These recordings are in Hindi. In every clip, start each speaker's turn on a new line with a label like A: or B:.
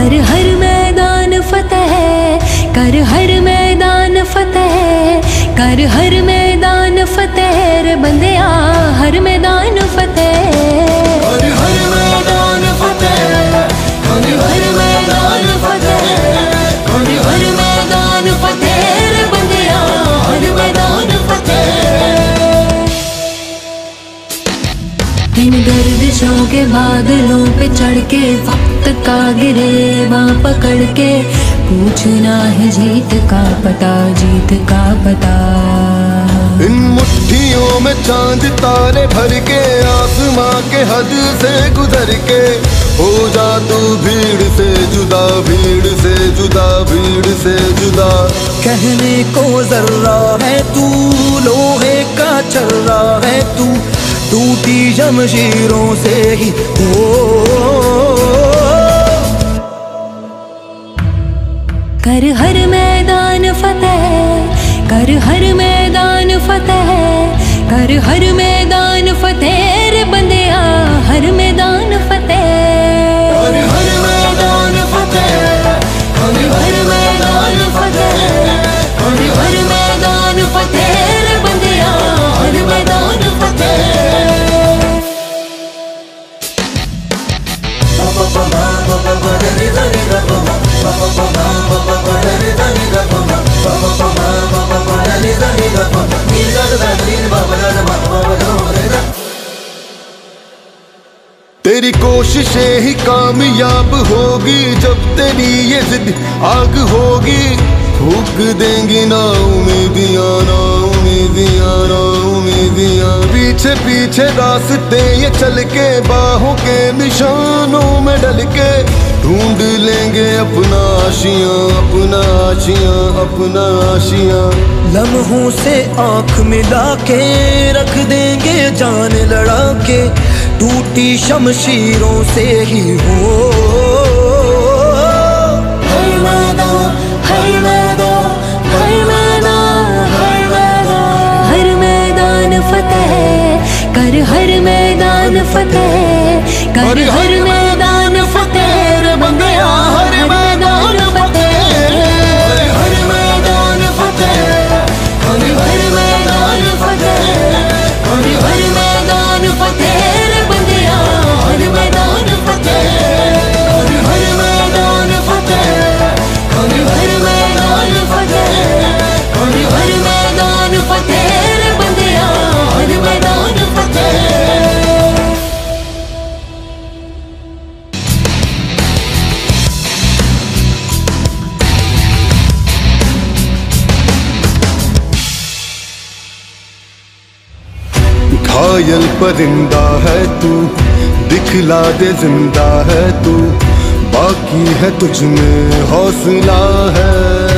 A: कर हर मैदान फतेह, कर हर मैदान फतेह, कर हर मैदान फतेह रे बंदिया, हर मैदान फतेह,
B: कर हर मैदान फतेह, कर हर मैदान फतेह, कर हर मैदान फतेह रे बंदिया, हर मैदान फतेह।
A: इन गर्दिशों के बादलों पे चढ़ के वक्त का गिरेबां पकड़ के पूछना है जीत का पता, जीत का पता।
B: इन मुट्ठियों में चांद तारे भर के आसमां के हद से गुजर के हो जा तू भीड़ से जुदा, भीड़ से जुदा, भीड़ से जुदा।
C: कहने को जर्रा है तू, लोहे का चर्रा है तू, टूटी जमशीरों से ही हो।
A: कर हर मैदान फतेह, कर हर मैदान फतेह, कर हर मैदान फतेह रे बंदिया, हर मैदान फतेह,
B: कर हर मैदान फतेह, कर हर मैदान फतेह, कर हर मैदान फतेह रे बंदिया, हर मैदान फतेह। तेरी कोशिशें ही कामयाब होगी जब तेरी ये जिद आग होगी। फूक देंगी ना उम्मीदियां, ना उम्मीदियां, ना उम्मीदियां। पीछे पीछे रास्ते ये चल के बाहों के निशानों में डल के ढूंढ लेंगे अपना आशियां, अपना आशियां, अपना आशियां।
C: लम्हों से आंख मिला के रख देंगे जान लड़ा के, टूटी शमशीरों से ही हो।
B: हर मैदान, हर मैदान, हर मैदान, हर मैदान,
A: हर मैदान फतेह, कर हर मैदान फतेह, कर हर मैदान फतेह रे बंदिया, हर मैदान फतेह,
B: हर मैदान फतेह, हर हर मैदान फतेह, हर हर मैदान फतेह रे बंदिया, हर मैदान फतेह, हर हर मैदान फतेह, हर हर मैदान फतेह, हर हर मैदान फतेह रे बंदिया, हर मैदान फतेह। घायल परिंदा है तू, दिखला दे जिंदा है तू, बाकी है तुझ में हौसला है।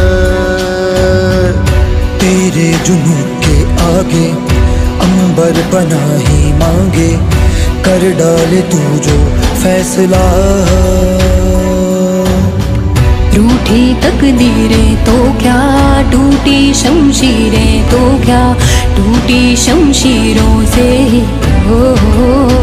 C: तेरे जुनून के आगे अंबर पनाही मांगे, कर डाले तू जो फैसला।
A: रूठी तकदीरें तो क्या, टूटी शमशीरें तो क्या, टूटी शमशीरों से ही हो।